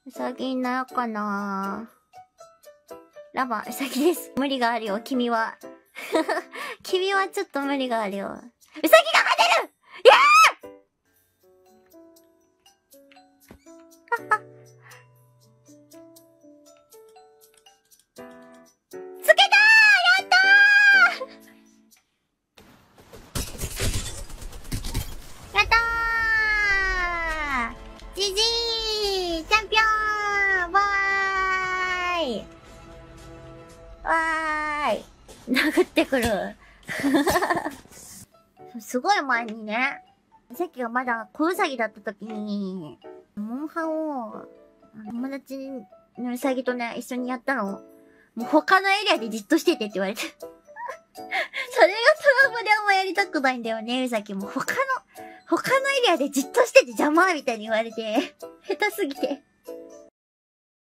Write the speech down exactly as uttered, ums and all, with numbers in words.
うさぎになろうかな。ラバ、うさぎです。無理があるよ、君は。君はちょっと無理があるよ。うさぎが勝てる。イエーイはっは。つけたー。やったー。やったー。ジジーチャンピオンわーいわーい殴ってくる。すごい前にね、さっきがまだ小ウサギだった時に、モンハンを友達のウサギとね、一緒にやったの。もう他のエリアでじっとしててって言われて。それがトラブであんまやりたくないんだよね、ウサギも。他の、他のエリアでじっとしてて邪魔みたいに言われて、下手すぎて。